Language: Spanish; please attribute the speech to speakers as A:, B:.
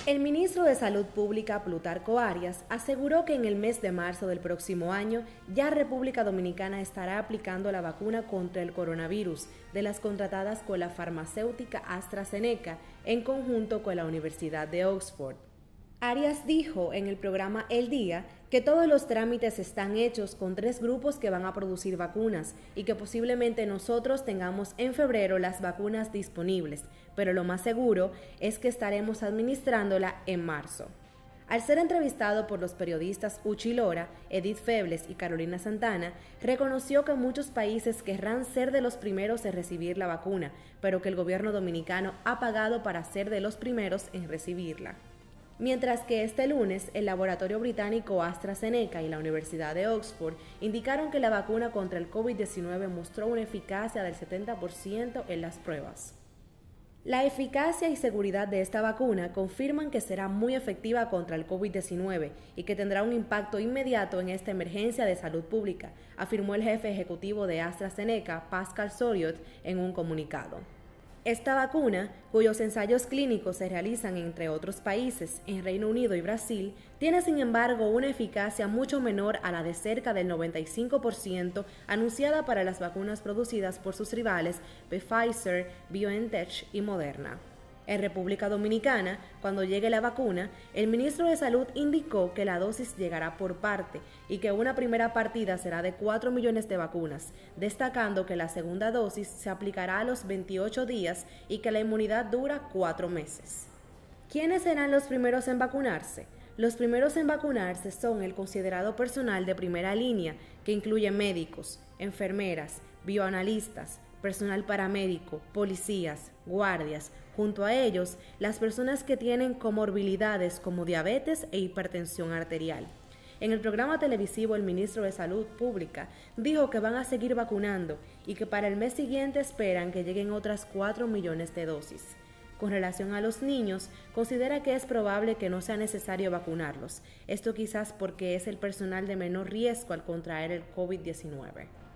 A: El ministro de Salud Pública, Plutarco Arias, aseguró que en el mes de marzo del próximo año ya República Dominicana estará aplicando la vacuna contra el coronavirus de las contratadas con la farmacéutica AstraZeneca en conjunto con la Universidad de Oxford. Arias dijo en el programa El Día que todos los trámites están hechos con 3 grupos que van a producir vacunas y que posiblemente nosotros tengamos en febrero las vacunas disponibles, pero lo más seguro es que estaremos administrándola en marzo. Al ser entrevistado por los periodistas Uchi Lora, Edith Febles y Carolina Santana, reconoció que muchos países querrán ser de los primeros en recibir la vacuna, pero que el gobierno dominicano ha pagado para ser de los primeros en recibirla. Mientras que este lunes el laboratorio británico AstraZeneca y la Universidad de Oxford indicaron que la vacuna contra el COVID-19 mostró una eficacia del 70% en las pruebas. La eficacia y seguridad de esta vacuna confirman que será muy efectiva contra el COVID-19 y que tendrá un impacto inmediato en esta emergencia de salud pública, afirmó el jefe ejecutivo de AstraZeneca, Pascal Soriot, en un comunicado. Esta vacuna, cuyos ensayos clínicos se realizan entre otros países, en Reino Unido y Brasil, tiene sin embargo una eficacia mucho menor a la de cerca del 95% anunciada para las vacunas producidas por sus rivales Pfizer, BioNTech y Moderna. En República Dominicana, cuando llegue la vacuna, el ministro de Salud indicó que la dosis llegará por parte y que una primera partida será de 4 millones de vacunas, destacando que la segunda dosis se aplicará a los 28 días y que la inmunidad dura 4 meses. ¿Quiénes serán los primeros en vacunarse? Los primeros en vacunarse son el considerado personal de primera línea, que incluye médicos, enfermeras, bioanalistas, personal paramédico, policías, guardias, junto a ellos las personas que tienen comorbilidades como diabetes e hipertensión arterial. En el programa televisivo el ministro de Salud Pública dijo que van a seguir vacunando y que para el mes siguiente esperan que lleguen otras 4 millones de dosis. Con relación a los niños, considera que es probable que no sea necesario vacunarlos, esto quizás porque es el personal de menor riesgo al contraer el COVID-19.